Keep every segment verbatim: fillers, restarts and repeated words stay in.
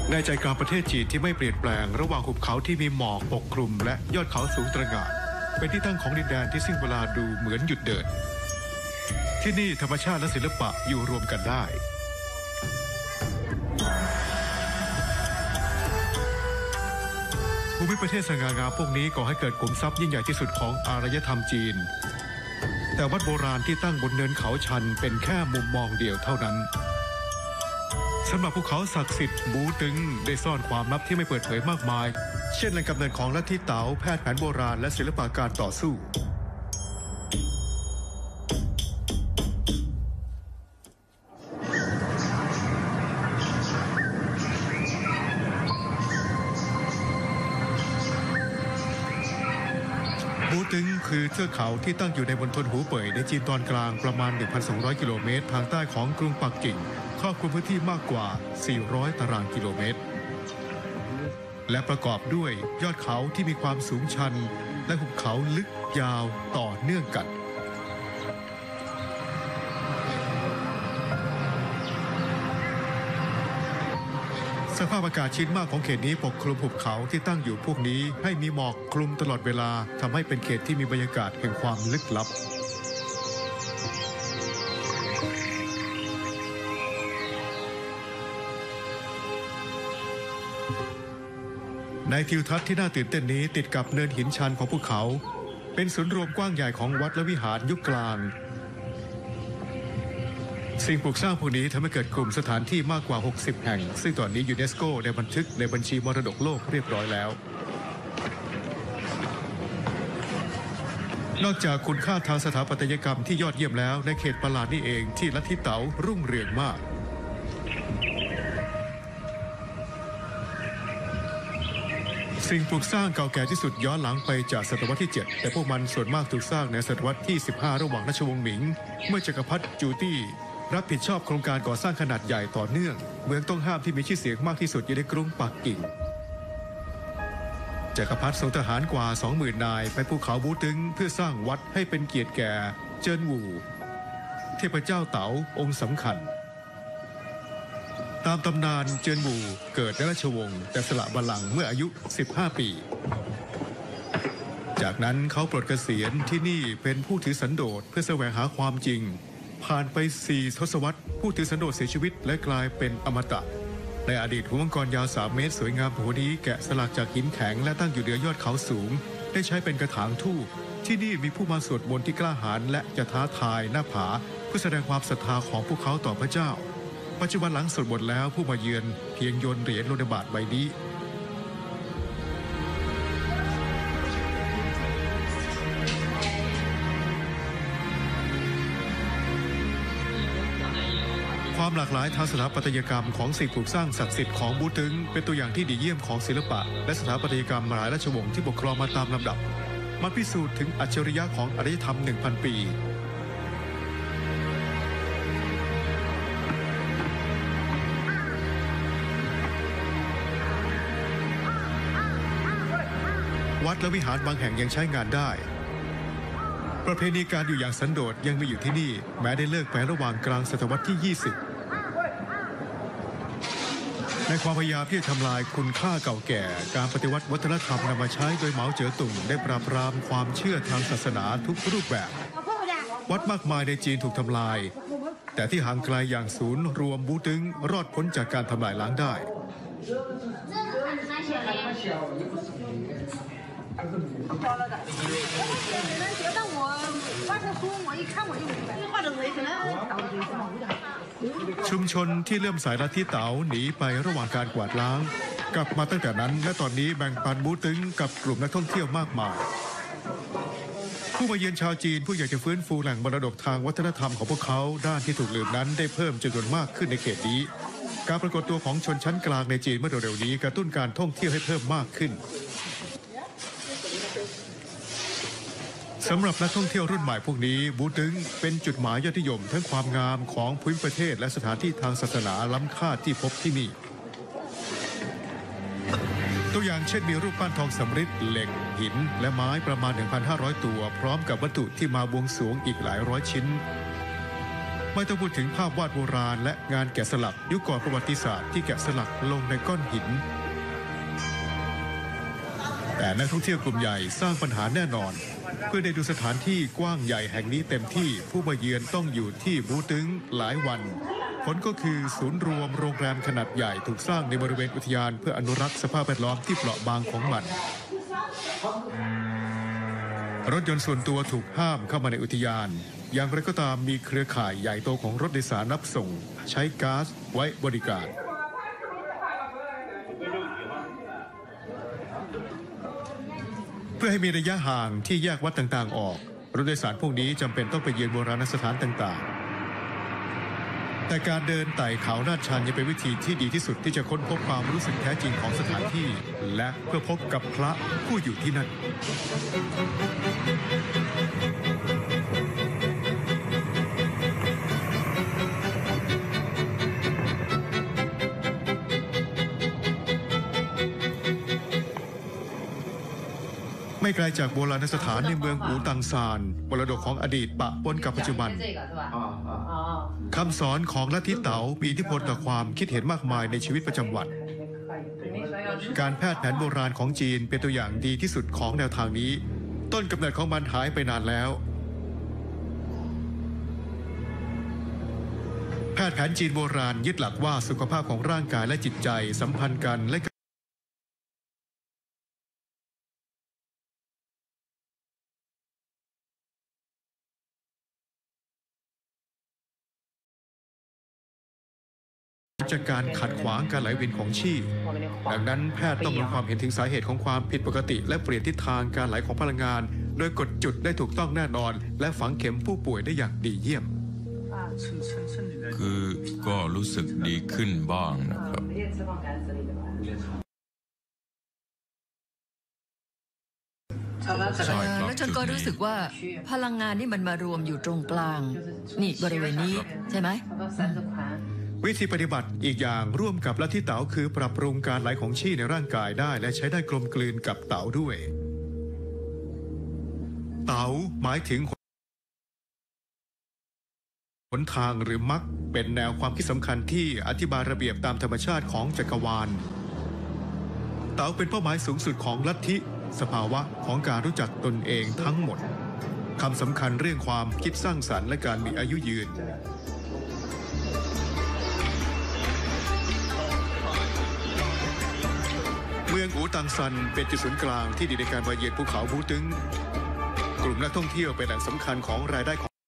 ในใจกลางประเทศจีนที่ไม่เปลี่ยนแปลงระหว่างหุบเขาที่มีหมอกปกคลุมและยอดเขาสูงตระหง่านเป็นที่ตั้งของดินแดนที่สิ้นเวลาดูเหมือนหยุดเดินที่นี่ธรรมชาติและศิลปะอยู่รวมกันได้ภูมิประเทศสง่างามพวกนี้ก่อให้เกิดขุมทรัพย์ยิ่งใหญ่ที่สุดของอารยธรรมจีนแต่วัดโบราณที่ตั้งบนเนินเขาชันเป็นแค่มุมมองเดียวเท่านั้นสำหรับภูเขาศักดิ์สิทธิ์บูตึงได้ซ่อนความลับที่ไม่เปิดเผยมากมายเช่นแหล่งกำเนิดของลัทธิเต๋าแพทย์แผนโบราณและศิลปะการต่อสู้บูตึงคือเทือกเขาที่ตั้งอยู่ในมณฑลหูเป่ยในจีนตอนกลางประมาณ หนึ่งพันสองร้อย กิโลเมตรทางใต้ของกรุงปักกิ่งครอบคลุมพื้นที่มากกว่า สี่ร้อย ตารางกิโลเมตรและประกอบด้วยยอดเขาที่มีความสูงชันและหุบเขาลึกยาวต่อเนื่องกันสภาพอากาศชื้นมากของเขตนี้ปกคลุมหุบเขาที่ตั้งอยู่พวกนี้ให้มีหมอกคลุมตลอดเวลาทำให้เป็นเขตที่มีบรรยากาศแห่งความลึกลับในทิวทัศน์ที่น่าตื่นเต้นนี้ติดกับเนินหินชันของภูเขาเป็นศูนย์รวมกว้างใหญ่ของวัดและวิหารยุคกลางสิ่งปลูกสร้างพวกนี้ทำให้เกิดกลุ่มสถานที่มากกว่าหกสิบแห่งซึ่งตอนนี้ยูเนสโกได้บันทึกในบัญชีมรดกโลกเรียบร้อยแล้วนอกจากคุณค่าทางสถาปัตยกรรมที่ยอดเยี่ยมแล้วในเขตประหลาดนี่เองที่ลัทธิเต๋ารุ่งเรืองมากสิ่งปลูกสร้างเก่าแก่ที่สุดย้อนหลังไปจากศตวรรษที่เจ็ดแต่พวกมันส่วนมากถูกสร้างในศตวรรษที่สิบห้าระหว่างราชวงศ์หมิงเมื่อจักรพรรดิจูตี้รับผิดชอบโครงการก่อสร้างขนาดใหญ่ต่อเนื่องเมืองต้องห้ามที่มีชื่อเสียงมากที่สุดอยู่ในกรุงปักกิ่งจักรพรรดิส่งทหารกว่า สองหมื่น นายไปภูเขาบูตึงเพื่อสร้างวัดให้เป็นเกียรติแก่เจิ้นหวูเทพเจ้าเต๋าองค์สำคัญตามตำนานเจิ้นหวูเกิดในราชวงศ์แต่สละบัลลังก์เมื่ออายุสิบห้าปีจากนั้นเขาปลดเกษียณที่นี่เป็นผู้ถือสันโดษเพื่อแสวงหาความจริงผ่านไปสี่ทศวรรษผู้ถือสันโดษเสียชีวิตและกลายเป็นอมตะในอดีตหัวมังกรยาวสามเมตรสวยงามหัวนี้แกะสลักจากหินแข็งและตั้งอยู่เหนือยอดเขาสูงได้ใช้เป็นกระถางธูปที่นี่มีผู้มาสวดมนต์ที่กล้าหาญและจะท้าทายหน้าผาเพื่อแสดงความศรัทธาของพวกเขาต่อพระเจ้าปัจจุบันหลังสวดมนต์แล้วผู้มาเยือนเพียงโยนเหรียญโลหะบาทใบนี้ความหลากหลายทางสถาปัตยกรรมของสิ่งปลูกสร้างศักดิ์สิทธิ์ของบูตึงเป็นตัวอย่างที่ดีเยี่ยมของศิลปะและสถาปัตยกรรมหลายราชวงศ์ที่ปกครองมาตามลำดับมันพิสูจน์ถึงอัจฉริยะของอารยธรรม หนึ่งพัน ปีวัดและวิหารบางแห่งยังใช้งานได้ประเพณีการอยู่อย่างสันโดษยังมีอยู่ที่นี่แม้ได้เลิกไประหว่างกลางศตวรรษที่ยี่สิบในความพยายามที่จะทำลายคุณค่าเก่าแก่การปฏิวัติวัฒนธรรมนำมาใช้โดยเหมาเจ๋อตุงได้ปราบปรามความเชื่อทางศาสนาทุกรูปแบบวัดมากมายในจีนถูกทำลายแต่ที่ห่างไกลอย่างศูนย์รวมบูตึงรอดพ้นจากการทำลายล้างได้ชุมชนที่เริ่มสายลัทธิเต๋าหนีไประหว่างการกวาดล้างกลับมาตั้งแต่นั้นและตอนนี้แบ่งปันบูตึงกับกลุ่มนักท่องเที่ยวมากมายผู้มาเยือนชาวจีนผู้อยากจะฟื้นฟูแหล่งมรดกทางวัฒนธรรมของพวกเขาด้านที่ถูกลืมนั้นได้เพิ่มจำนวนมากขึ้นในเขตนี้การปรากฏตัวของชนชั้นกลางในจีนเมื่อเร็วๆนี้กระตุ้นการท่องเที่ยวให้เพิ่มมากขึ้นสำหรับนักท่องเที่ยวรุ่นใหม่พวกนี้บูตึงเป็นจุดหมายยอดนิยมทั้งความงามของภูมิประเทศและสถานที่ทางศาสนาล้ำค่าที่พบที่นี่ตัวอย่างเช่นมีรูปปั้นทองสำริดเหล็กหินและไม้ประมาณ หนึ่งพันห้าร้อย ตัวพร้อมกับวัตถุที่มาบวงสรวงอีกหลายร้อยชิ้นไม่ต้องพูดถึงภาพวาดโบราณและงานแกะสลักยุคก่อนประวัติศาสตร์ที่แกะสลักลงในก้อนหินแต่นักท่องเที่ยวกลุ่มใหญ่สร้างปัญหาแน่นอนเพื่อได้ดูสถานที่กว้างใหญ่แห่งนี้เต็มที่ผู้มาเยือนต้องอยู่ที่บูตึงหลายวันผลก็คือศูนย์รวมโรงแรมขนาดใหญ่ถูกสร้างในบริเวณอุทยานเพื่ออนุรักษ์สภาพแวดล้อมที่เปราะบางของมันรถยนต์ส่วนตัวถูกห้ามเข้ามาในอุทยานอย่างไรก็ตามมีเครือข่ายใหญ่โตของรถโดยสารรับส่งใช้ก๊าซไว้บริการเพื่อให้มีระยะห่างที่แยกวัดต่างๆออกรถโดยสารพวกนี้จำเป็นต้องไปเยือนโบราณสถานต่างๆแต่การเดินไต่เขาลาดชันยังเป็นวิธีที่ดีที่สุดที่จะค้นพบความรู้สึกแท้จริงของสถานที่และเพื่อพบกับพระผู้อยู่ที่นั่นไม่ไกลจากโบราณสถานในเมืองอูตังซานมรดกของอดีตปะปนกับปัจจุบันคำสอนของลัทธิเต๋ามีอิทธิพลต่อความคิดเห็นมากมายในชีวิตประจำวันการแพทย์แผนโบราณของจีนเป็นตัวอย่างดีที่สุดของแนวทางนี้ต้นกำเนิดของมันหายไปนานแล้วแพทย์แผนจีนโบราณยึดหลักว่าสุขภาพของร่างกายและจิตใจสัมพันธ์กันและจากการขัดขวางการไหลเวียนของชีพดังนั้นแพทย์ต้องมีความเห็นถึงสาเหตุของความผิดปกติและเปลี่ยนทิศทางการไหลของพลังงานโดยกดจุดได้ถูกต้องแน่นอนและฝังเข็มผู้ป่วยได้อย่างดีเยี่ยมคือก็รู้สึกดีขึ้นบ้างนะครับใช่ครับแล้วฉันก็รู้สึกว่าพลังงานนี่มันมารวมอยู่ตรงกลางนี่บริเวณนี้ใช่ไหมวิธีปฏิบัติอีกอย่างร่วมกับลัทธิเต๋าคือปรับปรุงการไหลของชี่ในร่างกายได้และใช้ได้กลมกลืนกับเต๋าด้วยเต๋าหมายถึงหนทางหรือมรรคเป็นแนวความคิดสำคัญที่อธิบายระเบียบตามธรรมชาติของจักรวาลเต๋าเป็นเป้าหมายสูงสุดของลัทธิสภาวะของการรู้จักตนเองทั้งหมดคำสำคัญเรื่องความคิดสร้างสรรค์และการมีอายุยืนเมืองอูตังซันเป็นจุดศูนย์กลางที่ดีในการมาเยือนภูเขาบูตึงกลุ่มนักท่องเที่ยวเป็นแหล่งสำคัญของรายได้ของ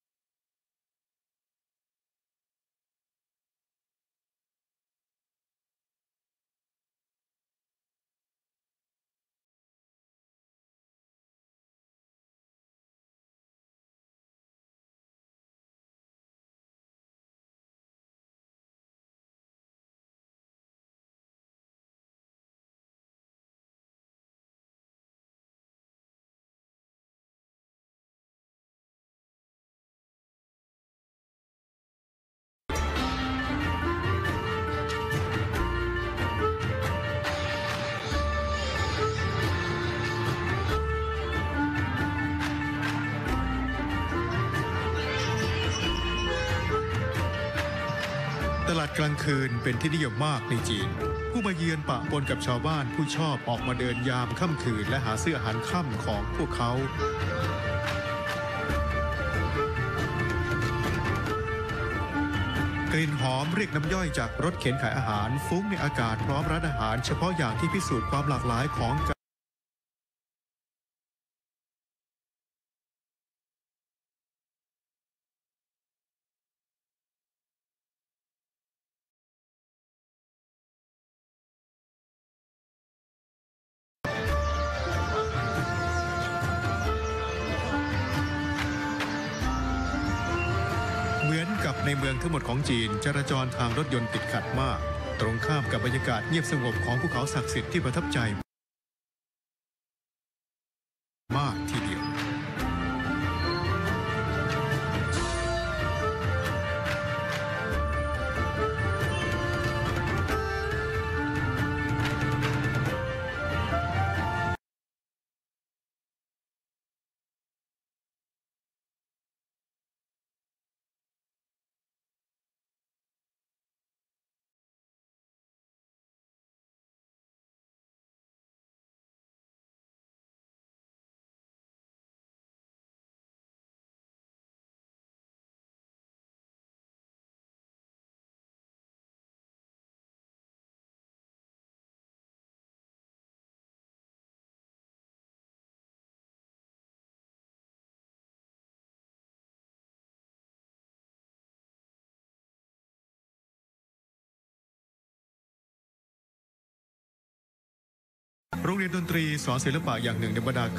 ตลาดกลางคืนเป็นที่นิยมมากในจีนผู้มาเยือนปะปนกับชาวบ้านผู้ชอบออกมาเดินยามค่ำคืนและหาซื้ออาหารค่ำของพวกเขากลิ่นหอมเรียกน้ำย่อยจากรถเข็นขายอาหารฟุ้งในอากาศพร้อมร้านอาหารเฉพาะอย่างที่พิสูจน์ความหลากหลายของเหมือนกับในเมืองทั้งหมดของจีนจราจรทางรถยนต์ติดขัดมากตรงข้ามกับบรรยากาศเงียบสงบของภูเขาศักดิ์สิทธิ์ที่ประทับใจมากทีเดียวรงเรียนดนตรีสอนศิลปะอย่างหนึ่งในบรรดา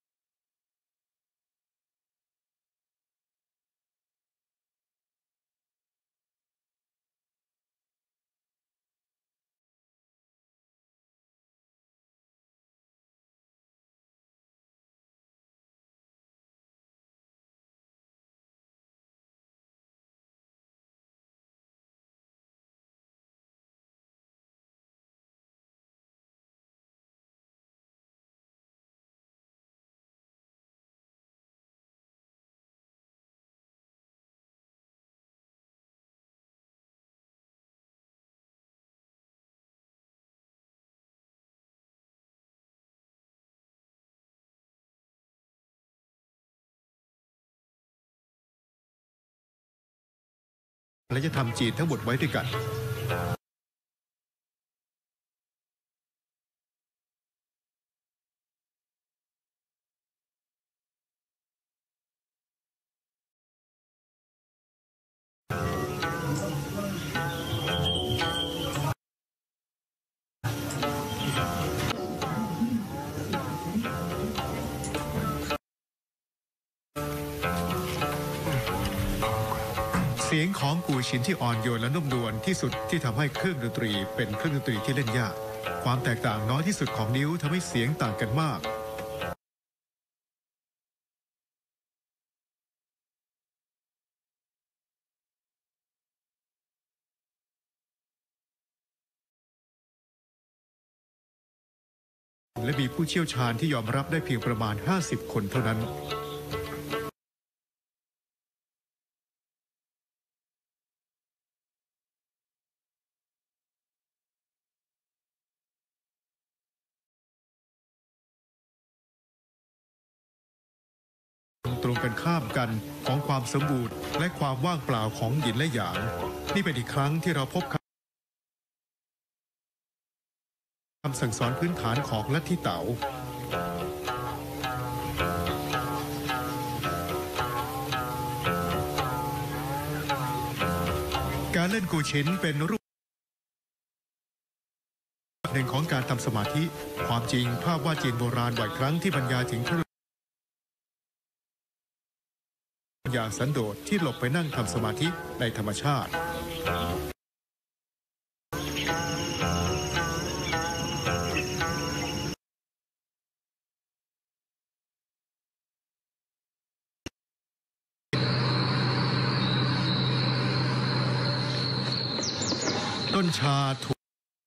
และจะทำจีนทั้งหมดไว้ด้วยกันเสียงของกูชินที่อ่อนโยนและนุ่มนวลที่สุดที่ทำให้เครื่องดนตรีเป็นเครื่องดนตรีที่เล่นยากความแตกต่างน้อยที่สุดของนิ้วทำให้เสียงต่างกันมากและมีผู้เชี่ยวชาญที่ยอมรับได้เพียงประมาณห้าสิบคนเท่านั้นตรงกันข้ามกันของความสมบูรณ์และความว่างเปล่าของหยินและหยางนี่เป็นอีกครั้งที่เราพบคำสั่งสอนพื้นฐานของลัทธิเต๋าการเล่นกูชินเป็นรูปหนึ่งของการทำสมาธิความจริงภาพวาดจีนโบราณบ่อยครั้งที่บรรยายถึงอย่างสันโดษที่หลบไปนั่งทำสมาธิในธรรมชาติต้นชาถูก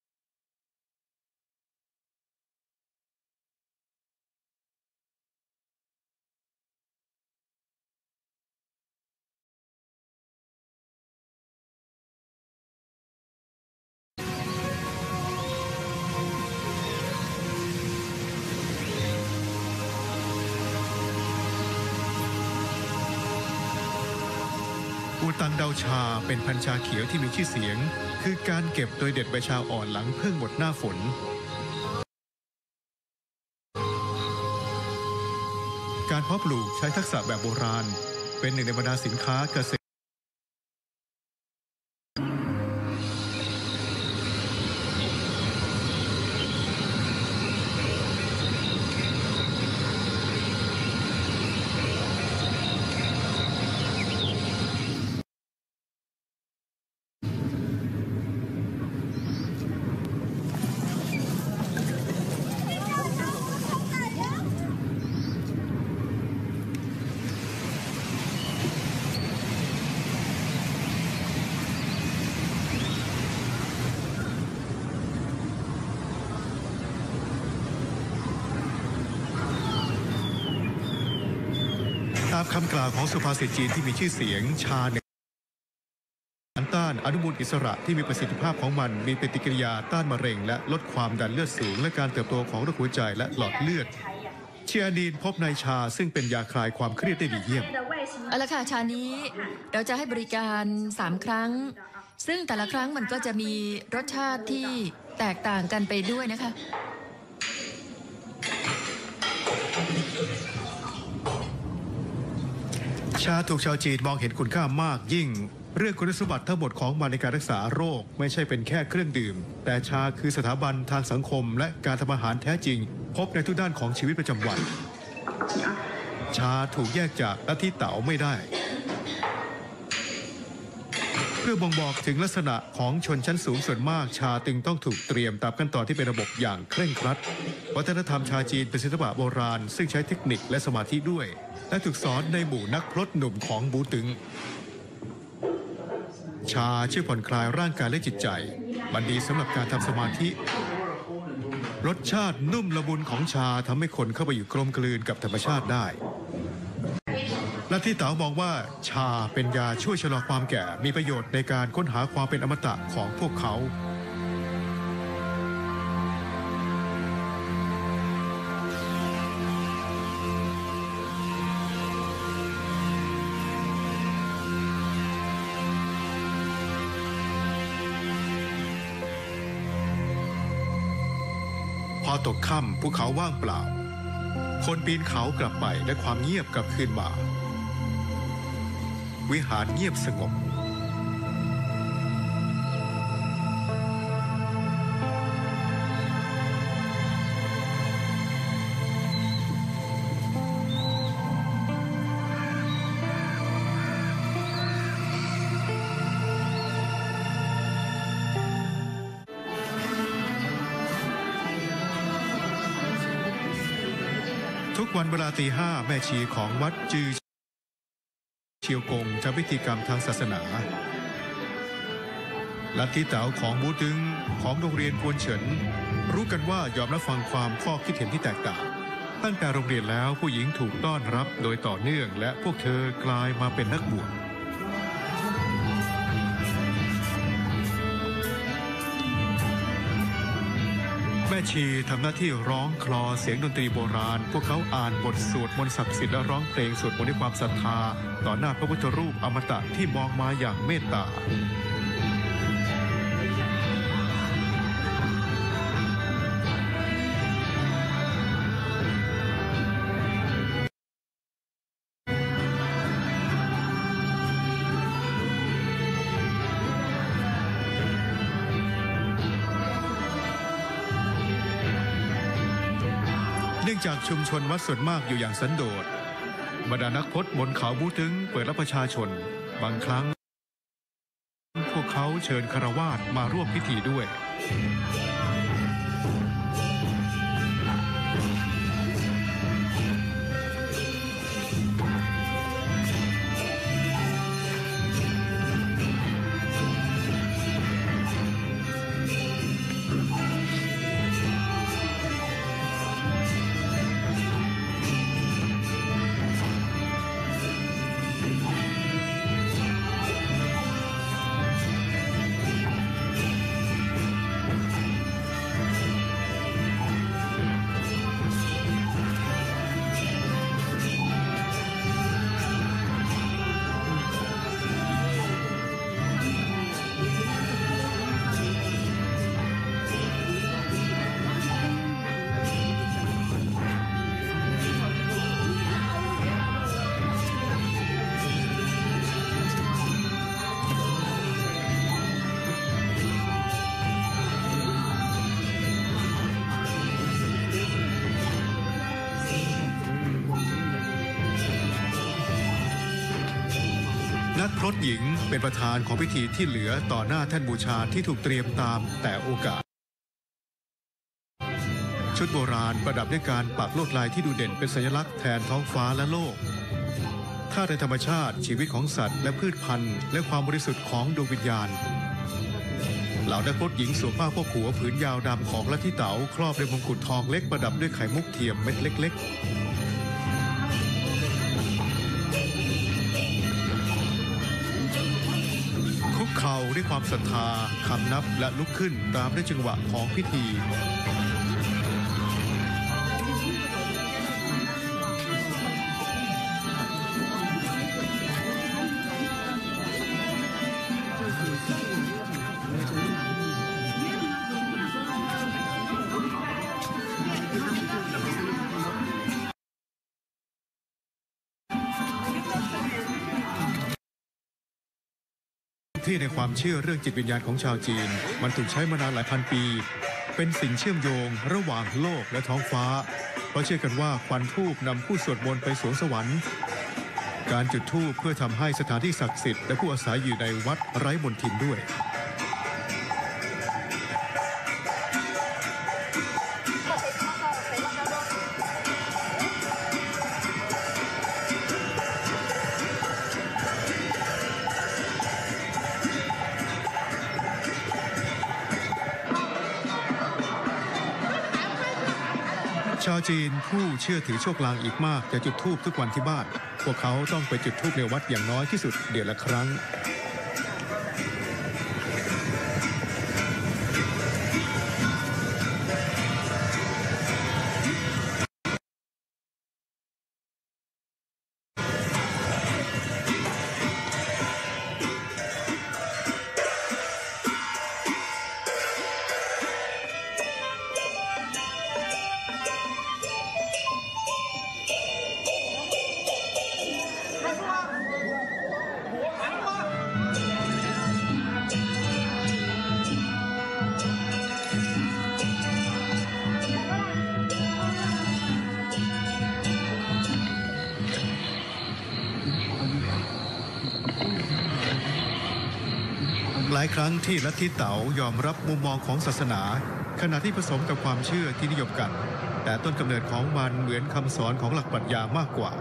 อูตังเดาชาเป็นพันธุ์ชาเขียวที่มีชื่อเสียงคือการเก็บโดยเด็ดใบชาอ่อนหลังเพิ่งหมดหน้าฝนการเพาะปลูกใช้ทักษะแบบโบราณเป็นหนึ่งในบรรดาสินค้าเกษตรตามคำกล่าวของสุภาษิตจีนที่มีชื่อเสียงชาเนี่ยต้านอนุมูลอิสระที่มีประสิทธิภาพของมันมีปฏิกิริยาต้านมะเร็งและลดความดันเลือดสูงและการเติบโตของโรคหัวใจและหลอดเลือดเชียนีนพบในชาซึ่งเป็นยาคลายความเครียดได้ดีเยี่ยมเอาละค่ะชานี้เราจะให้บริการสามครั้งซึ่งแต่ละครั้งมันก็จะมีรสชาติที่แตกต่างกันไปด้วยนะคะชาถูกชาวจีนมองเห็นคุณค่ามากยิ่งเรื่องคุณสมบัติทั้งหมดของมันในการรักษาโรคไม่ใช่เป็นแค่เครื่องดื่มแต่ชาคือสถาบันทางสังคมและการทำอาหารแท้จริงพบในทุกด้านของชีวิตประจำวันชาถูกแยกจากลัทธิเต๋าไม่ได้เพื่อบ่งบอกถึงลักษณะของชนชั้นสูงส่วนมากชาจึงต้องถูกเตรียมตามขั้นตอนที่เป็นระบบอย่างเคร่งครัดวัฒนธรรมชาจีนเป็นศิลปะโบราณซึ่งใช้เทคนิคและสมาธิด้วยและถูกสอนในหมู่นักพรตหนุ่มของบูตึงชาช่วยผ่อนคลายร่างกายและจิตใจมันดีสำหรับการทำสมาธิรสชาตินุ่มละมุนของชาทำให้คนเข้าไปอยู่กลมกลืนกับธรรมชาติได้ลัทธิเต๋ามองว่าชาเป็นยาช่วยชะลอความแก่มีประโยชน์ในการค้นหาความเป็นอมตะของพวกเขาพอตกค่ำภูเขาว่างเปล่าคนปีนเขากลับไปและความเงียบกลับคืนมาวิหารเงียบสงบทุกวันเวลาตีห้าแม่ชีของวัดจือเชียวกงจะพิธีกรรมทางศาสนาลัทธิเต๋าของบูตึงของโรงเรียนกวนเฉินรู้กันว่ายอมรับฟังความข้อคิดเห็นที่แตกต่างตั้งแต่โรงเรียนแล้วผู้หญิงถูกต้อนรับโดยต่อเนื่องและพวกเธอกลายมาเป็นนักบวชแม่ชีทำหน้าที่ร้องคลอเสียงดนตรีโบราณพวกเขาอ่านบทสวดมนต์ศักดิ์สิทธิ์และร้องเพลงสวดมนต์ด้วยความศรัทธาต่อหน้าพระพุทธรูปอมตะที่มองมาอย่างเมตตาเนื่องจากชุมชนวัดส่วนมากอยู่อย่างสันโดษบรรดานักพจน์บนเขาบูตึงเปิดรับประชาชนบางครั้งพวกเขาเชิญคฤหัสถ์มาร่วมพิธีด้วยนักพรตหญิงเป็นประธานของพิธีที่เหลือต่อหน้าแท่นบูชาที่ถูกเตรียมตามแต่โอกาสชุดโบราณประดับด้วยการปักลวดลายที่ดูเด่นเป็นสัญลักษณ์แทนท้องฟ้าและโลกท่าในธรรมชาติชีวิตของสัตว์และพืชพันธุ์และความบริสุทธิ์ของดวงวิญญาณเหล่านักพรตหญิงสวมผ้าพกหัวผืนยาวดำของลัทธิเต๋าครอบด้วยมงกุฎทองเล็กประดับด้วยไข่มุกเทียมเม็ดเล็กๆเข่าด้วยความศรัทธาคำนับและลุกขึ้นตามด้วยจังหวะของพิธีที่ในความเชื่อเรื่องจิตวิญญาณของชาวจีนมันถูกใช้มานานหลายพันปี เป็นสิ่งเชื่อมโยงระหว่างโลกและท้องฟ้าเพราะเชื่อกันว่าควันธูปนำผู้สวดมนต์ไปสวงสวรรค์การจุดธูปเพื่อทำให้สถานที่ศักดิ์สิทธิ์และผู้อาศัยอยู่ในวัดไร้มลทินด้วยชาวจีนผู้เชื่อถือโชคลางอีกมากจะจุดธูปทุกวันที่บ้านพวกเขาต้องไปจุดธูปในวัดอย่างน้อยที่สุดเดือนละครั้งหลายครั้งที่ลัทธิเต๋ายอมรับมุมมองของศาสนาขณะที่ผสมกับความเชื่อที่นิยมกันแต่ต้นกำเนิดของมันเหมือนคำสอนของหลักปรัชญามากกว่า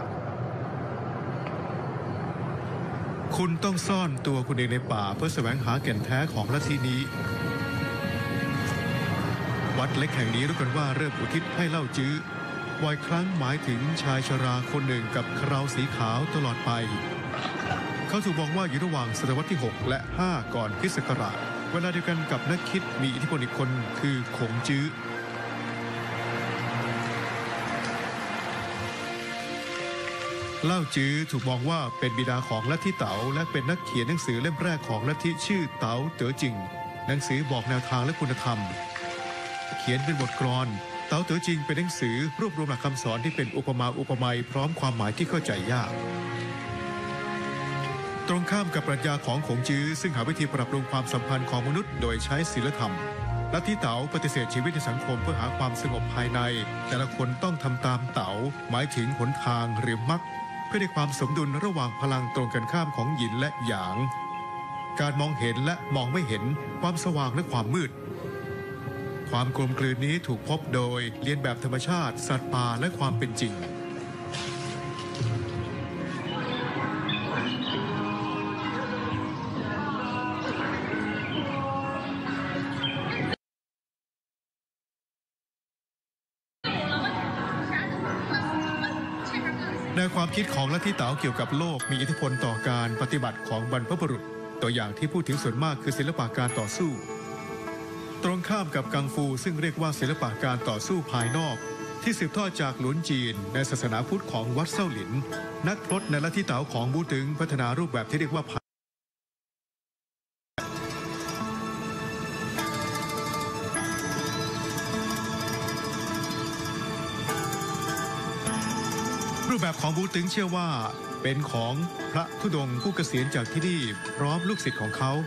คุณต้องซ่อนตัวคุณเองในป่าเพื่อแสวงหาแก่นแท้ของลัทธินี้วัดเล็กแห่งนี้รู้กันว่าเริ่มอุทิศให้เล่าจื้อบ่อยครั้งหมายถึงชายชราคนหนึ่งกับเคราสีขาวตลอดไปเขาถูกมองว่าอยู่ระหว่างศตวรรษที่หกและห้าก่อนคริสต์ศักราชเวลาเดียวกันกับนักคิดมีอิทธิพลอีกคนคือขงจื้อเล่าจื้อถูกมองว่าเป็นบิดาของลัทธิเต๋าและเป็นนักเขียนหนังสือเล่มแรกของลัทธิชื่อเต๋าเต๋อจิงหนังสือบอกแนวทางและคุณธรรมเขียนเป็นบทกลอนเต๋าเต๋อจิงเป็นหนังสือรวบรวมหลักคำสอนที่เป็นอุปมาอุปไมยพร้อมความหมายที่เข้าใจยากตรงข้ามกับปรัชญาของขงจื้อซึ่งหาวิธีปรับปรุงความสัมพันธ์ของมนุษย์โดยใช้ศีลธรรมลัทธิเต๋าปฏิเสธชีวิตในสังคมเพื่อหาความสงบภายในแต่ละคนต้องทำตามเต๋าหมายถึงหนทางหรือมรรคเพื่อได้ความสมดุลระหว่างพลังตรงกันข้ามของหยินและหยางการมองเห็นและมองไม่เห็นความสว่างและความมืดความกลมกลืนนี้ถูกพบโดยเลียนแบบธรรมชาติสัตว์ป่าและความเป็นจริงแนวความคิดของลัทธิเต๋าเกี่ยวกับโลกมีอิทธิพลต่อการปฏิบัติของบรรพบุรุษตัวอย่างที่พูดถึงส่วนมากคือศิลปะการต่อสู้ตรงข้ามกับกังฟูซึ่งเรียกว่าศิลปะการต่อสู้ภายนอกที่สืบทอดจากหลุนจีนในศาสนาพุทธของวัดเซาหลินนักพรตในลัทธิเต๋าของบูตึงพัฒนารูปแบบที่เรียกว่ารูปแบบของบูตึงเชื่อว่าเป็นของพระธุดงค์ผู้เกษียณจากที่นี่พร้อมลูกศิษย์ของเขา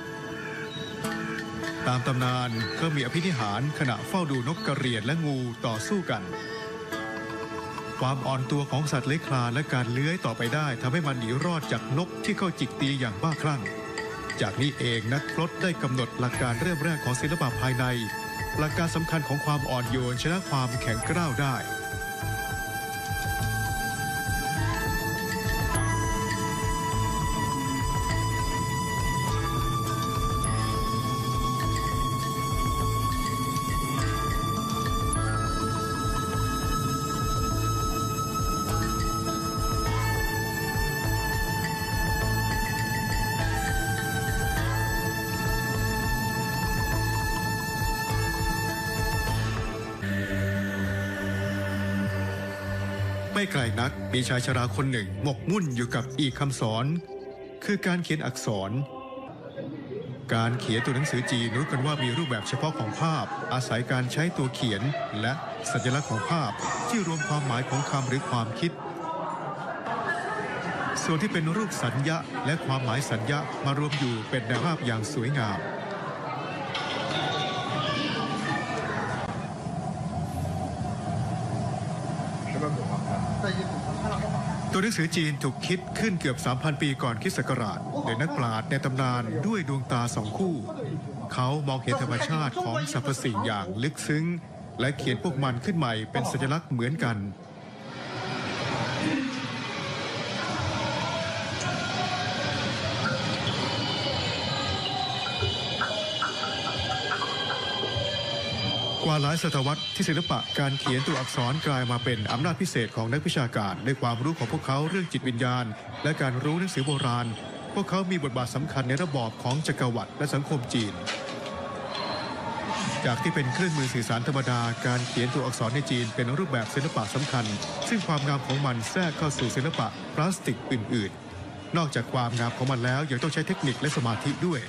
ตามตำนานก็มีอภินิหารขณะเฝ้าดูนกกระเรียนและงูต่อสู้กันความอ่อนตัวของสัตว์เลื้อยคลานและการเลื้อยต่อไปได้ทำให้มันหนีรอดจากนกที่เข้าจิกตีอย่างบ้าคลั่งจากนี้เองนักพรตได้กำหนดหลักการเริ่มแรกของศิลปะภายในหลักการสำคัญของความอ่อนโยนชนะความแข็งกร้าวได้ไม่ไกลนักมีชายชราคนหนึ่งหมกมุ่นอยู่กับอีกคำสอนคือการเขียนอักษรการเขียนตัวหนังสือจีนรู้กันว่ามีรูปแบบเฉพาะของภาพอาศัยการใช้ตัวเขียนและสัญลักษณ์ของภาพที่รวมความหมายของคำหรือความคิดสส่วนที่เป็นรูปสัญญะและความหมายสัญญะมารวมอยู่เป็นแนวภาพอย่างสวยงามตัวหนังสือจีนถูกคิดขึ้นเกือบ สามพัน ปีก่อนคริสต์ศักราชโดยนักปราชญ์ในตำนานด้วยดวงตาสองคู่เขามองเห็นธรรมชาติของสรรพสิ่งอย่างลึกซึ้งและเขียนพวกมันขึ้นใหม่เป็นสัญลักษณ์เหมือนกันกว่าหลายศตวรรษที่ศิลปะการเขียนตัวอักษรกลายมาเป็นอำนาจพิเศษของนักวิชาการด้วยความรู้ของพวกเขาเรื่องจิตวิญญาณและการรู้หนังสือโบราณพวกเขามีบทบาทสำคัญในระบอบของจักรวรรดิและสังคมจีนจากที่เป็นเครื่องมือสื่อสารธรรมดาการเขียนตัวอักษรในจีนเป็นรูปแบบศิลปะสำคัญซึ่งความงามของมันแทรกเข้าสู่ศิลปะพลาสติกอื่นๆนอกจากความงามของมันแล้วยังต้องใช้เทคนิคและสมาธิด้วย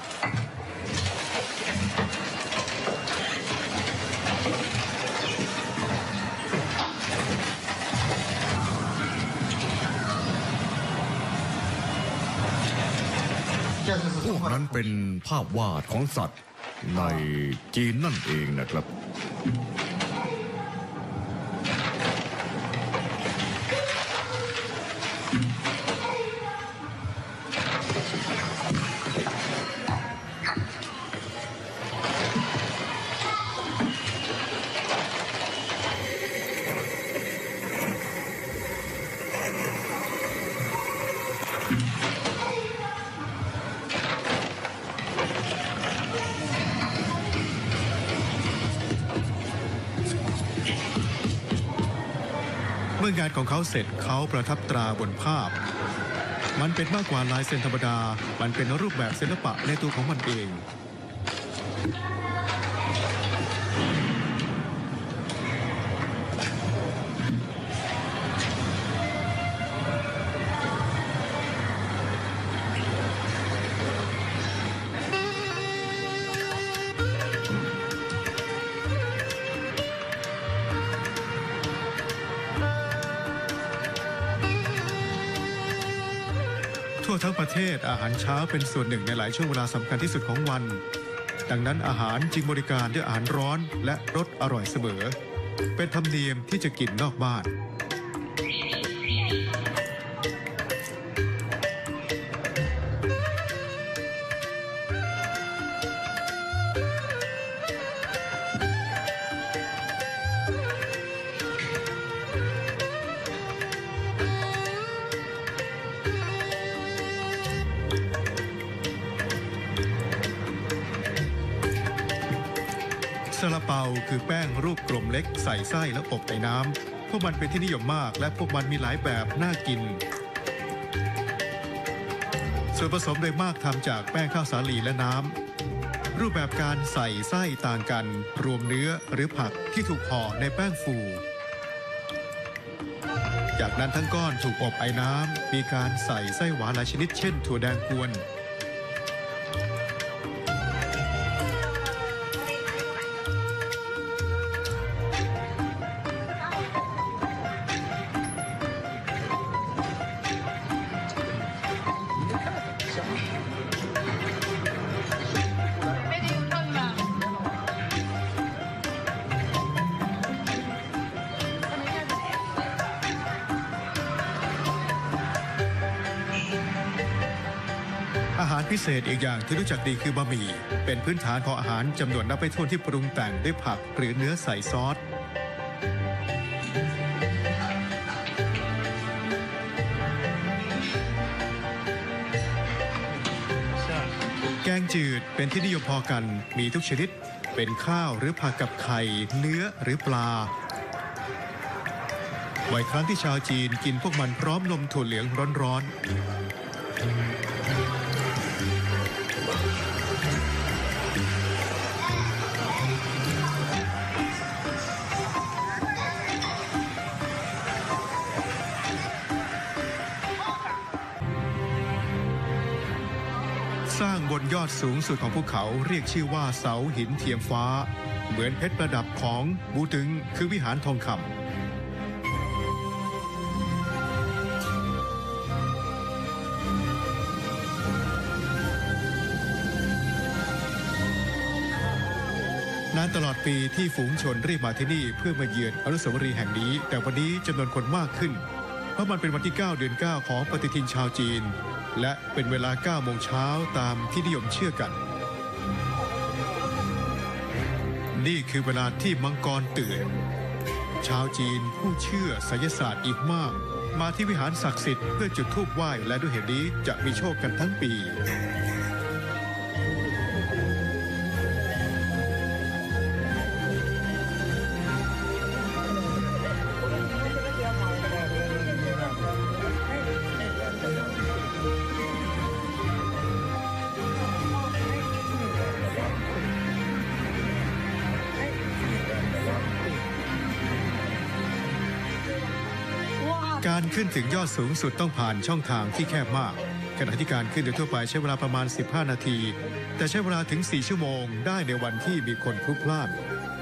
พวกนั้นเป็นภาพวาดของสัตว์ในจีนนั่นเองนะครับเมื่องานของเขาเสร็จเขาประทับตราบนภาพมันเป็นมากกว่าลายเซ็นธรรมดามันเป็นรูปแบบศิลปะในตัวของมันเองทั่วทั้งประเทศอาหารเช้าเป็นส่วนหนึ่งในหลายช่วงเวลาสำคัญที่สุดของวันดังนั้นอาหารจึงบริการด้วยอาหารร้อนและรสอร่อยเสมอเป็นธรรมเนียมที่จะกินนอกบ้านซาลาเปาคือแป้งรูปกลมเล็กใส่ไส้แล้วอบในน้ำพวกมันเป็นที่นิยมมากและพวกมันมีหลายแบบน่ากินส่วนผสมโดยมากทำจากแป้งข้าวสาลีและน้ำรูปแบบการใส่ไส้ต่างกันรวมเนื้อหรือผักที่ถูกห่อในแป้งฟูจากนั้นทั้งก้อนถูกอบไอ้น้ำมีการใส่ไส้หวานหลายชนิดเช่นถั่วแดงกวนอาหารพิเศษอีกอย่างที่รู้จักดีคือบะหมี่เป็นพื้นฐานของอาหารจำนวนนับไม่ถ้วนที่ปรุงแต่งด้วยผักหรือเนื้อใส่ซอสแกงจืดเป็นที่นิยมพอกันมีทุกชนิดเป็นข้าวหรือผักกับไข่เนื้อหรือปลาบ่อยครั้งที่ชาวจีนกินพวกมันพร้อมนมถั่วเหลืองร้อนๆสร้างบนยอดสูงสุดของภูเขาเรียกชื่อว่าเสาหินเทียมฟ้าเหมือนเพชรประดับของบูตึงคือวิหารทองคำนานตลอดปีที่ฝูงชนรีบมาที่นี่เพื่อมาเยือนอนุสาวรีย์แห่งนี้แต่วันนี้จำนวนคนมากขึ้นเพราะมันเป็นวันที่เก้าเดือนเก้าของปฏิทินชาวจีนและเป็นเวลาเก้าโมงเช้าตามที่นิยมเชื่อกันนี่คือเวลาที่มังกรตื่นชาวจีนผู้เชื่อไสยศาสตร์อีกมากมาที่วิหารศักดิ์สิทธิ์เพื่อจุดธูปไหว้และด้วยเหตุนี้จะมีโชคกันทั้งปีการขึ้นถึงยอดสูงสุดต้องผ่านช่องทางที่แคบมากขณะที่การขึ้นโดยทั่วไปใช้เวลาประมาณสิบห้านาทีแต่ใช้เวลาถึงสี่ชั่วโมงได้ในวันที่มีคนพลุกพล่าน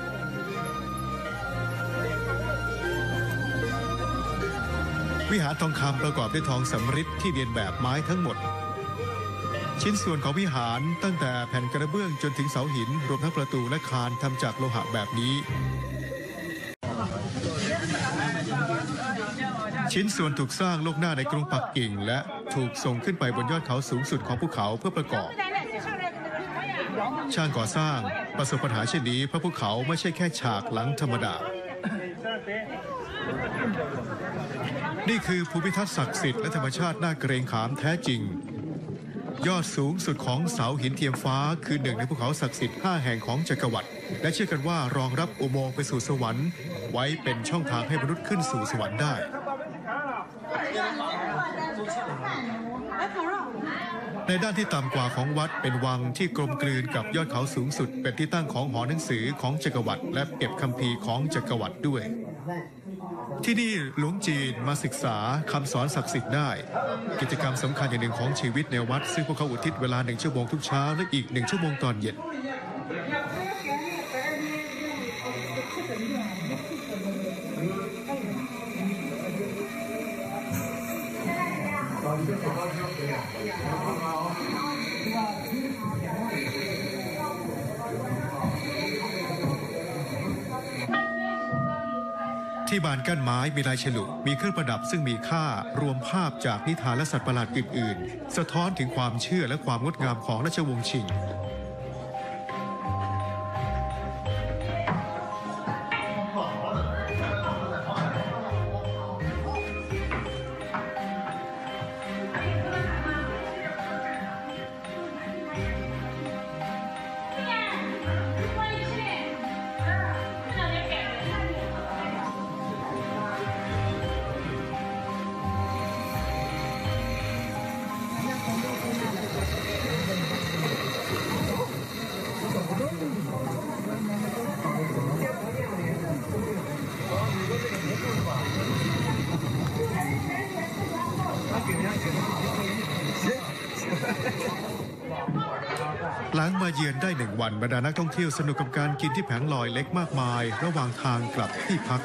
วิหารทองคำประกอบด้วยทองสำริดที่เรียนแบบไม้ทั้งหมดชิ้นส่วนของวิหารตั้งแต่แผ่นกระเบื้องจนถึงเสาหินรวมทั้งประตูและคานทำจากโลหะแบบนี้ชิ้นส่วนถูกสร้างโลกหน้าในกรุงปักกิ่งและถูกส่งขึ้นไปบนยอดเขาสูงสุดของภูเขาเพื่อประกอบช่างก่อสร้างประสบปัญหาเช่นนี้เพราะภูเขาไม่ใช่แค่ฉากหลังธรรมดานี่คือภูมิทัศน์ศักดิ์สิทธิ์และธรรมชาติน่าเกรงขามแท้จริงยอดสูงสุดของเสาหินเทียมฟ้าคือหนึ่งในภูเขาศักดิ์สิทธิ์ห้าแห่งของจักรวรรดิและเชื่อกันว่ารองรับอุโมงค์ไปสู่สวรรค์ไว้เป็นช่องทางให้มนุษย์ขึ้นสู่สวรรค์ได้ในด้านที่ต่ำกว่าของวัดเป็นวังที่กลมกลืนกับยอดเขาสูงสุดเป็นที่ตั้งของหอหนังสือของจักรวรรดิและเก็บคัมภีร์ของจักรวรรดิด้วยที่นี่หลวงจีนมาศึกษาคำสอนศักดิ์สิทธิ์ได้กิจกรรมสำคัญอย่างหนึ่งของชีวิตในวัดซึ่งพวกเขาอุทิศเวลาหนึ่งชั่วโมงทุกเช้าและอีกหนึ่งชั่วโมงตอนเย็นที่บานกั้นไม้มีลายฉลุมีเครื่องประดับซึ่งมีค่ารวมภาพจากนิทานและสัตว์ประหลาดอื่นๆสะท้อนถึงความเชื่อและความงดงามของราชวงศ์ชิงหลังมาเยือนได้หนึ่งวันบรรดานักท่องเที่ยวสนุกกับการกินที่แผงลอยเล็กมากมายระหว่างทางกลับที่พัก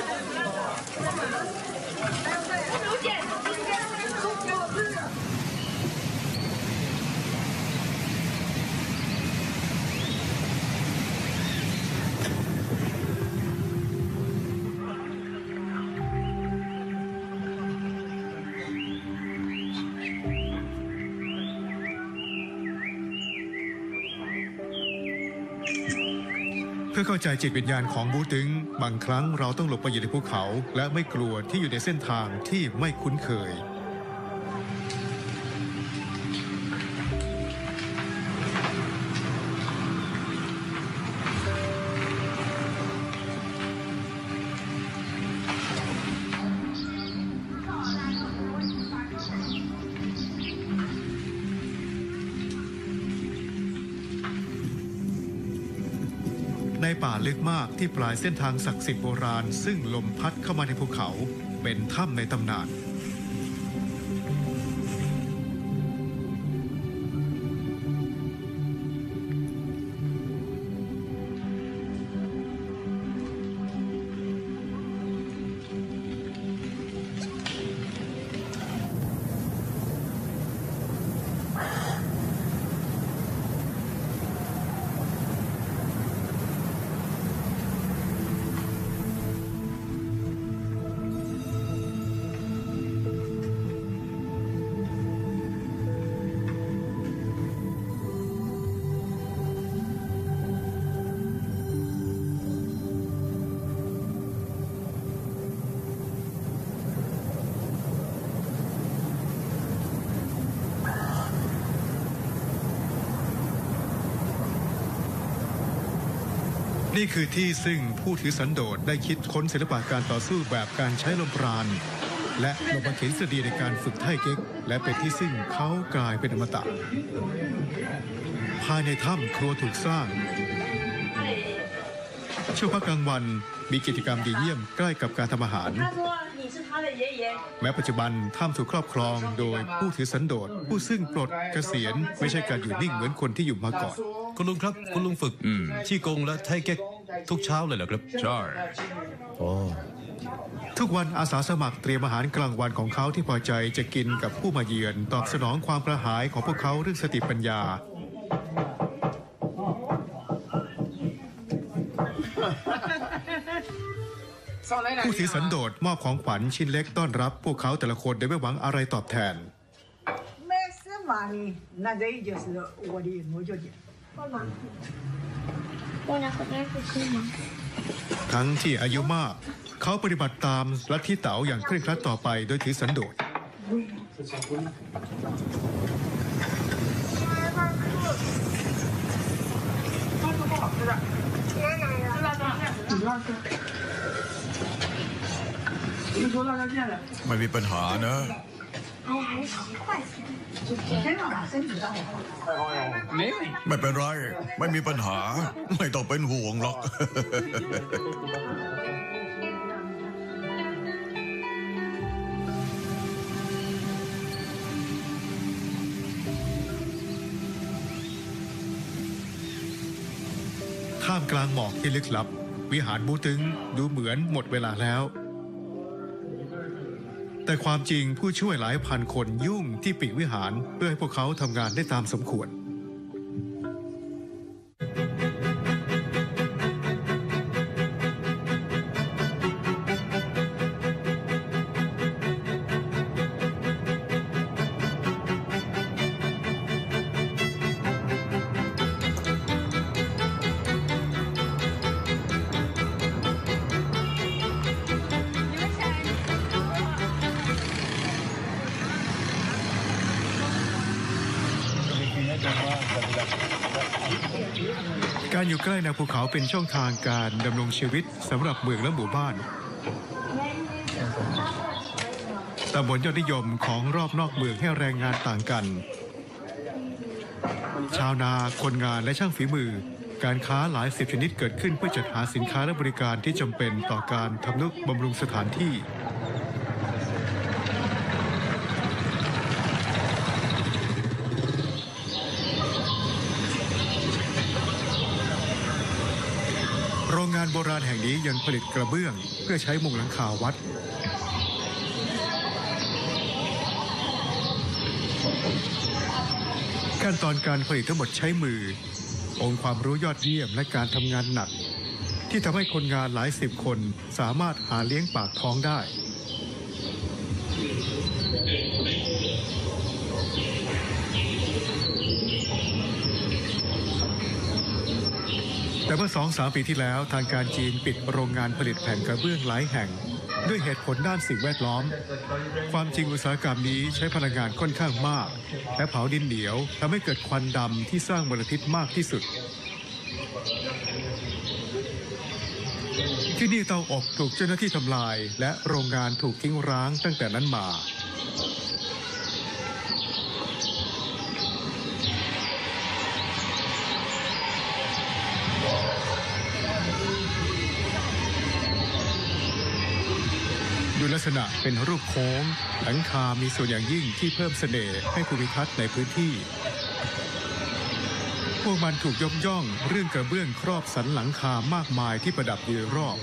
เพื่อเข้าใจจิตวิญญาณของบูตึงบางครั้งเราต้องหลบไปอยู่ในภูเขาและไม่กลัวที่อยู่ในเส้นทางที่ไม่คุ้นเคยในป่าลึกมากที่ปลายเส้นทางศักดิ์สิทธิ์โบราณซึ่งลมพัดเข้ามาในภูเขาเป็นถ้ำในตำนานนี่คือที่ซึ่งผู้ถือสันโดษได้คิดค้นศิลปะการต่อสู้แบบการใช้ลมปราณและลมบังเขนสดีในการฝึกไถ่เก๊กและเป็นที่ซึ่งเขากลายเป็นอมตะภายในถ้ำครัวถูกสร้างช่วงพักกลางวันมีกิจกรรมดีเยี่ยมใกล้กับการทำอาหารแม้ปัจจุบันถ้ำถูกครอบครองโดยผู้ถือสันโดษผู้ซึ่งปลดเกษียณไม่ใช่การอยู่นิ่งเหมือนคนที่อยู่มาก่อนคุณลุงครับคุณลุงฝึกชี่กงและไทเก๊กทุกเช้าเลยเหรอครับใช่อ๋อทุกวันอาสาสมัครเตรียมอาหารกลางวันของเขาที่พอใจจะกินกับผู้มาเยือนตอบสนองความกระหายของพวกเขาเรื่องสติปัญญาผู้ถือสันโดษมอบของขวัญชิ้นเล็กต้อนรับพวกเขาแต่ละคนโดยไม่หวังอะไรตอบแทนทั้งที่อายุมากเขาปฏิบัติตามลัทธิเต๋าอย่างเคร่งครัดต่อไปโดยถือสันโดษไม่มีปัญหานะไม่เป็นไรไม่มีปัญหาไม่ต้องเป็นห่วงหรอกท่ามกลางหมอกที่ลึกลับวิหารบูตึงดูเหมือนหมดเวลาแล้วแต่ความจริงผู้ช่วยหลายพันคนยุ่งที่ปีกวิหารเพื่อให้พวกเขาทำงานได้ตามสมควรการอยู่ใกล้แนวภูเขาเป็นช่องทางการดำรงชีวิตสำหรับเมืองและหมู่บ้านตำบลยอดนิยมของรอบนอกเมืองให้แรงงานต่างกันชาวนาคนงานและช่างฝีมือการค้าหลายสิบชนิดเกิดขึ้นเพื่อจัดหาสินค้าและบริการที่จำเป็นต่อการทำนุบำรุงสถานที่โรงงานโบราณแห่งนี้ยังผลิตกระเบื้องเพื่อใช้มุงหลังคาวัดขั้นตอนการผลิตทั้งหมดใช้มือองค์ความรู้ยอดเยี่ยมและการทำงานหนักที่ทำให้คนงานหลายสิบคนสามารถหาเลี้ยงปากท้องได้แต่เมื่อสองสามปีที่แล้วทางการจีนปิดโรงงานผลิตแผ่นกระเบื้องหลายแห่งด้วยเหตุผลด้านสิ่งแวดล้อมความจริงอุตสาหกรรมนี้ใช้พลังงานค่อนข้างมากและเผาดินเหนียวทำให้เกิดควันดำที่สร้างมลพิษมากที่สุดที่นี่เตาอบถูกเจ้าหน้าที่ทำลายและโรงงานถูกทิ้งร้างตั้งแต่นั้นมาดูลักษณะเป็นรูปโค้งหลังคามีส่วนอย่างยิ่งที่เพิ่มเสน่ห์ให้ภูมิทัศน์ในพื้นที่พวกมันถูกยกย่องเรื่องกระเบื้องครอบสันหลังคามากมายที่ประดับอยู่รอบ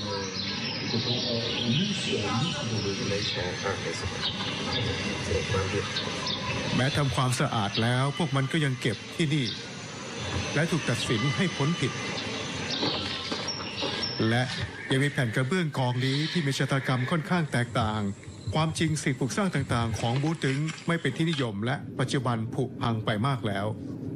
แม้ทำความสะอาดแล้วพวกมันก็ยังเก็บที่นี่และถูกตัดสินให้พ้นผิดและยังมีแผ่นกระเบื้องกองนี้ที่มีชะตากรรมค่อนข้างแตกต่างความจริงสิ่งปลูกสร้างต่างๆของบูตึงไม่เป็นที่นิยมและปัจจุบันผุพังไปมากแล้ว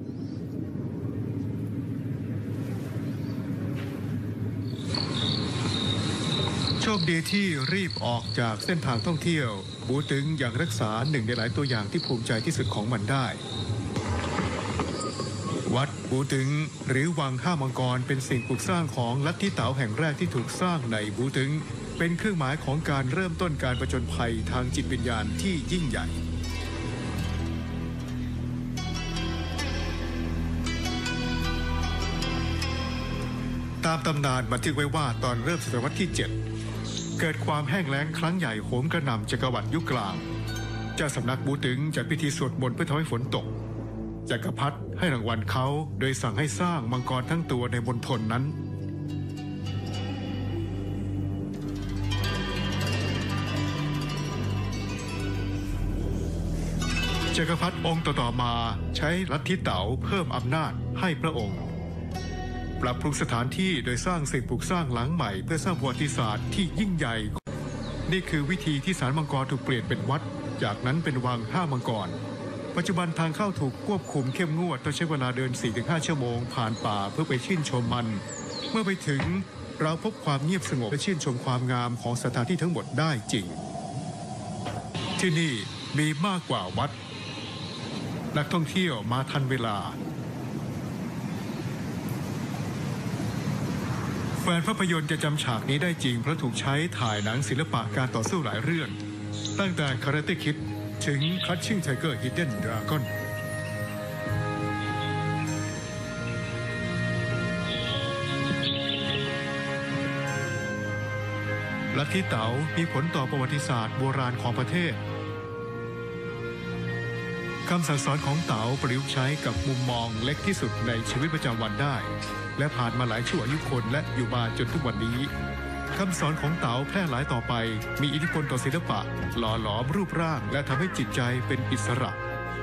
โชคดีที่รีบออกจากเส้นทางท่องเที่ยวบูตึงยังรักษาหนึ่งในหลายตัวอย่างที่ภูมิใจที่สุดของมันได้วัดบูตึงหรือวังห้ามังกรเป็นสิ่งปลูกสร้างของลัทธิเต๋าแห่งแรกที่ถูกสร้างในบูตึงเป็นเครื่องหมายของการเริ่มต้นการผจญภัยทางจิตวิญญาณที่ยิ่งใหญ่ตามตำนานบันทึกไว้ว่าตอนเริ่มศตวรรษที่เจ็ดเกิดความแห้งแล้งครั้งใหญ่โหมกระหน่ำจักรวรรดิยุคกลางเจ้าสำนักบูตึงจัดพิธีสวดมนต์เพื่อทำให้ฝนตกจักรพรรดิให้รางวัลเขาโดยสั่งให้สร้างมังกรทั้งตัวในมณฑลนั้นจักรพรรดิองค์ต่อๆมาใช้ลัทธิเต๋าเพิ่มอำนาจให้พระองค์ปรับปรุงสถานที่โดยสร้างสิ่งปลูกสร้างหลังใหม่เพื่อสร้างประวัติศาสตร์ที่ยิ่งใหญ่นี่คือวิธีที่ศาลมังกรถูกเปลี่ยนเป็นวัดจากนั้นเป็นวังห้ามังกรปัจจุบันทางเข้าถูกควบคุมเข้มงวดต้องใช้เวลาเดิน สี่ถึงห้า ชั่วโมงผ่านป่าเพื่อไปชื่นชมมันเมื่อไปถึงเราพบความเงียบสงบและชื่นชมความงามของสถานที่ทั้งหมดได้จริงที่นี่มีมากกว่าวัดนักท่องเที่ยวมาทันเวลาแฟนภาพยนตร์จะจำฉากนี้ได้จริงเพราะถูกใช้ถ่ายหนังศิลปะการต่อสู้หลายเรื่องตั้งแต่ Karate Kid ถึง Crouching Tiger Hidden Dragon ลัทธิเต๋ามีผลต่อประวัติศาสตร์โบราณของประเทศคำสั่งสอนของเต๋าประยุกต์ใช้กับมุมมองเล็กที่สุดในชีวิตประจำวันได้และผ่านมาหลายชั่วอายุคนและอยู่มาจนทุกวันนี้คำสอนของเต๋าแพร่หลายต่อไปมีอิทธิพลต่อศิลปะหล่อหลอมรูปร่างและทำให้จิตใจเป็นอิสระ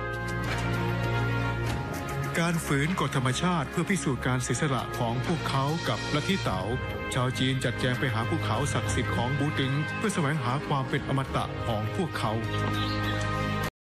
การฝืนกฎธรรมชาติเพื่อพิสูจน์การเสียสละของพวกเขากับลัทธิเต๋าชาวจีนจัดแจงไปหาภูเขาศักดิ์สิทธิ์ของบูตึงเพื่อแสวงหาความเป็นอมตะของพวกเขา